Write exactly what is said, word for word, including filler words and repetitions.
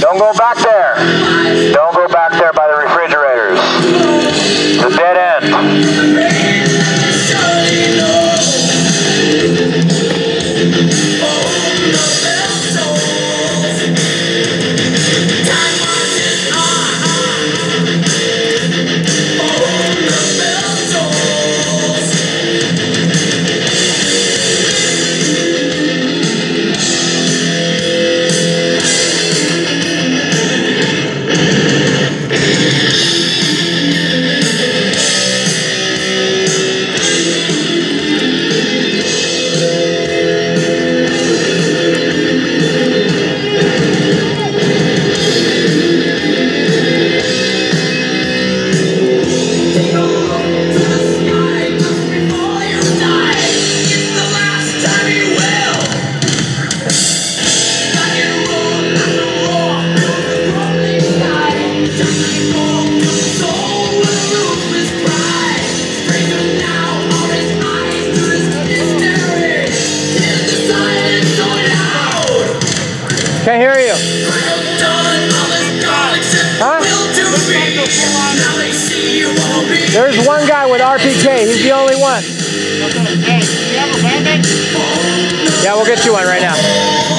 Don't go back there. Don't go back there by the refrigerators. It's a dead end. Can't hear you. Huh? There's one guy with R P K. He's the only one. Hey, do you have a bandit? Yeah, we'll get you one right now.